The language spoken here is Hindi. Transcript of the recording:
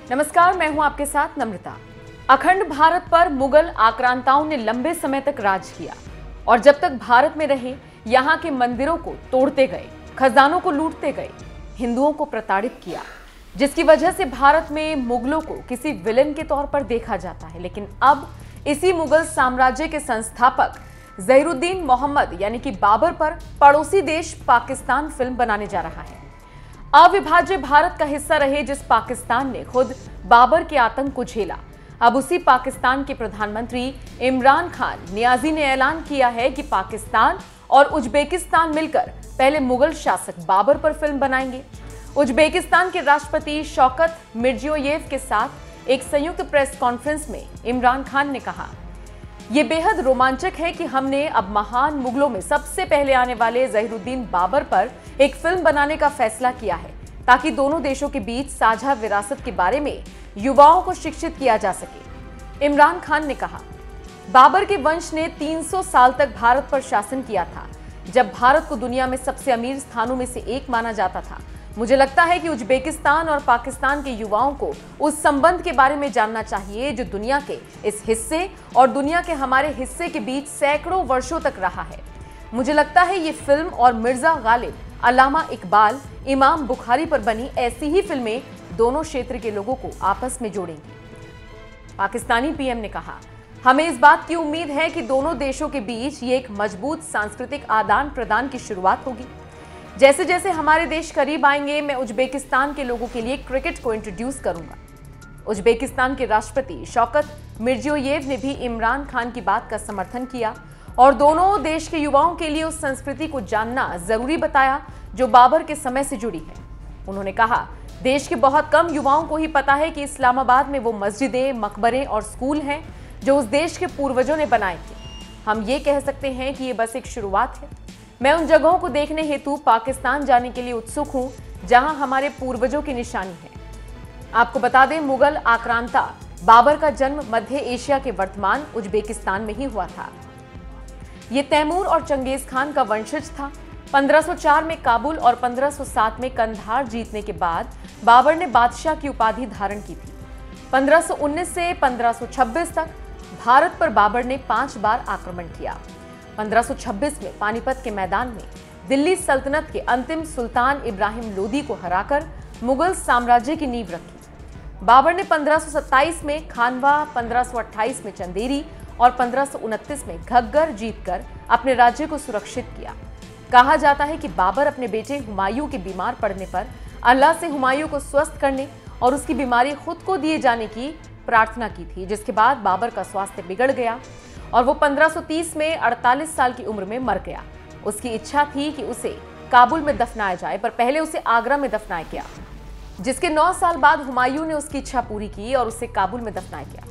नमस्कार, मैं हूं आपके साथ नम्रता। अखंड भारत पर मुगल आक्रांताओं ने लंबे समय तक राज किया और जब तक भारत में रहे यहां के मंदिरों को तोड़ते गए, खजानों को लूटते गए, हिंदुओं को प्रताड़ित किया, जिसकी वजह से भारत में मुगलों को किसी विलेन के तौर पर देखा जाता है। लेकिन अब इसी मुगल साम्राज्य के संस्थापक ज़हीरुद्दीन मोहम्मद यानी कि बाबर पर पड़ोसी देश पाकिस्तान फिल्म बनाने जा रहा है। अविभाज्य भारत का हिस्सा रहे जिस पाकिस्तान ने खुद बाबर के आतंक को झेला, अब उसी पाकिस्तान के प्रधानमंत्री इमरान खान नियाजी ने ऐलान किया है कि पाकिस्तान और उज्बेकिस्तान मिलकर पहले मुगल शासक बाबर पर फिल्म बनाएंगे। उज्बेकिस्तान के राष्ट्रपति शौकत मिर्जियोयेव के साथ एक संयुक्त प्रेस कॉन्फ्रेंस में इमरान खान ने कहा, ये बेहद रोमांचक है कि हमने अब महान मुगलों में सबसे पहले आने वाले ज़हीरुद्दीन बाबर पर एक फिल्म बनाने का फैसला किया है ताकि दोनों देशों के बीच साझा विरासत के बारे में युवाओं को शिक्षित किया जा सके। इमरान खान ने कहा, बाबर के वंश ने 300 साल तक भारत पर शासन किया था, जब भारत को दुनिया में सबसे अमीर स्थानों में से एक माना जाता था। मुझे लगता है कि उज्बेकिस्तान और पाकिस्तान के युवाओं को उस संबंध के बारे में जानना चाहिए जो दुनिया के इस हिस्से और दुनिया के हमारे हिस्से के बीच सैकड़ों वर्षों तक रहा है। मुझे लगता है ये फिल्म और मिर्जा गालिब, अल्लामा इकबाल, इमाम बुखारी पर बनी ऐसी ही फिल्में दोनों क्षेत्र के लोगों को आपस में जोड़ेंगी। पाकिस्तानी पीएम ने कहा, हमें इस बात की उम्मीद है कि दोनों देशों के बीच ये एक मजबूत सांस्कृतिक आदान प्रदान की शुरुआत होगी। जैसे जैसे हमारे देश करीब आएंगे, मैं उज्बेकिस्तान के लोगों के लिए क्रिकेट को इंट्रोड्यूस करूंगा। उज्बेकिस्तान के राष्ट्रपति शौकत मिर्जियोयेव ने भी इमरान खान की बात का समर्थन किया और दोनों देश के युवाओं के लिए उस संस्कृति को जानना जरूरी बताया जो बाबर के समय से जुड़ी है। उन्होंने कहा, देश के बहुत कम युवाओं को ही पता है कि इस्लामाबाद में वो मस्जिदें, मकबरे और स्कूल हैं जो उस देश के पूर्वजों ने बनाए थे। हम ये कह सकते हैं कि ये बस एक शुरुआत है। मैं उन जगहों को देखने हेतु पाकिस्तान जाने के लिए उत्सुक हूं जहां हमारे पूर्वजों की निशानी है। आपको बता दें, मुगल आक्रांता बाबर का जन्म मध्य एशिया के वर्तमान उज्बेकिस्तान में ही हुआ था। ये तैमूर और चंगेज खान का वंशज था। 1504 में काबुल और 1507 में कंधार जीतने के बाद बाबर ने बादशाह की उपाधि धारण की थी। 1519 से 1526 तक भारत पर बाबर ने 5 बार आक्रमण किया। 1526 में पानीपत के मैदान में दिल्ली सल्तनत के अंतिम सुल्तान इब्राहिम लोदी को हराकर मुगल साम्राज्य की नींव रखी। बाबर ने 1527 में खानवा, 1528 में चंदेरी और 1529 में घग्गर जीतकर अपने राज्य को सुरक्षित किया। कहा जाता है कि बाबर अपने बेटे हुमायूं के बीमार पड़ने पर अल्लाह से हुमायूं को स्वस्थ करने और उसकी बीमारी खुद को दिए जाने की प्रार्थना की थी, जिसके बाद बाबर का स्वास्थ्य बिगड़ गया और वो 1530 में 48 साल की उम्र में मर गया। उसकी इच्छा थी कि उसे काबुल में दफनाया जाए, पर पहले उसे आगरा में दफनाया गया, जिसके 9 साल बाद हुमायूं ने उसकी इच्छा पूरी की और उसे काबुल में दफनाया गया।